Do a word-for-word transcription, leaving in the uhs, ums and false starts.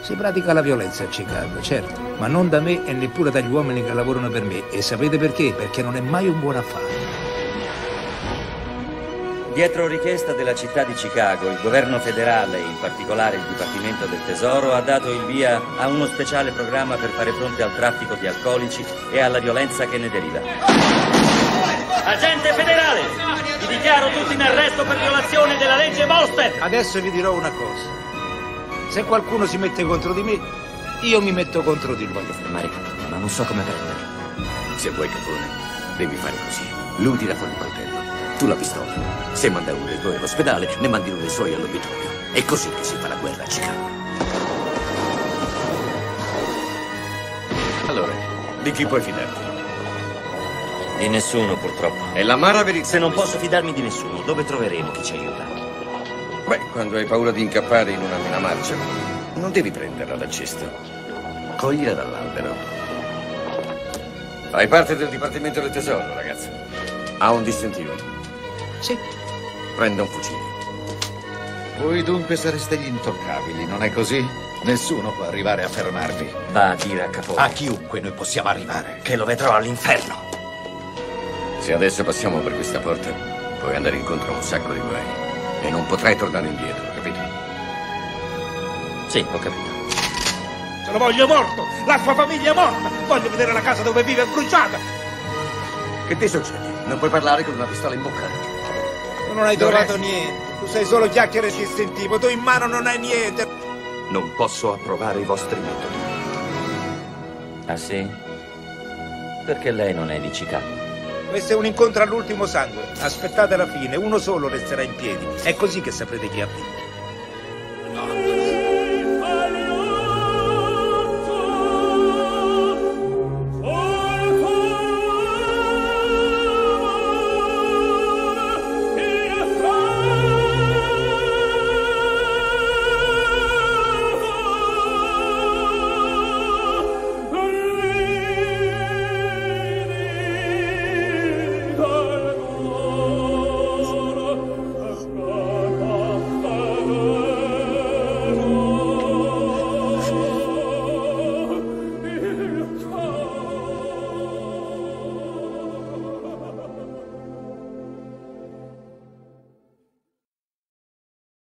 Si pratica la violenza a Chicago, certo, ma non da me e neppure dagli uomini che lavorano per me. E sapete perché? Perché non è mai un buon affare. Dietro richiesta della città di Chicago, il governo federale, in particolare il Dipartimento del Tesoro, ha dato il via a uno speciale programma per fare fronte al traffico di alcolici e alla violenza che ne deriva. Agente federale, vi dichiaro tutti in arresto per violazione della legge Volstead. Adesso vi dirò una cosa. Se qualcuno si mette contro di me, io mi metto contro di lui. Voglio fermare Capone, ma non so come prenderlo. Se vuoi Capone, devi fare così. Lui tira fuori il coltello, tu la pistola. Se manda uno dei tuoi all'ospedale, ne mandi uno dei suoi all'obitorio. È così che si fa la guerra a Chicago. Allora, di chi puoi fidarti? Di nessuno, purtroppo. È l'amara verità. Se non posso fidarmi di nessuno, dove troveremo chi ci aiuta? Beh, quando hai paura di incappare in una mina marcia, non devi prenderla dal cesto. Coglila dall'albero. Fai parte del Dipartimento del Tesoro, ragazzo. Ha un distintivo? Sì. Prenda un fucile. Voi dunque sareste gli intoccabili, non è così? Nessuno può arrivare a fermarvi. Va a dire a Capone. A chiunque noi possiamo arrivare. Che lo vedrò all'inferno. Se adesso passiamo per questa porta, puoi andare incontro a un sacco di guai. E non potrai tornare indietro, capito? Sì, ho capito. Se lo voglio morto! La sua famiglia è morta! Voglio vedere la casa dove vive bruciata! Che ti succede? Non puoi parlare con una pistola in bocca? Tu non hai Dovrei- trovato niente. Tu sei solo chiacchiere e distintivo. Tu in mano non hai niente. Non posso approvare i vostri metodi. Ah, sì? Perché lei non è di Chicago? Questo è un incontro all'ultimo sangue. Aspettate la fine, uno solo resterà in piedi. È così che saprete chi ha vinto.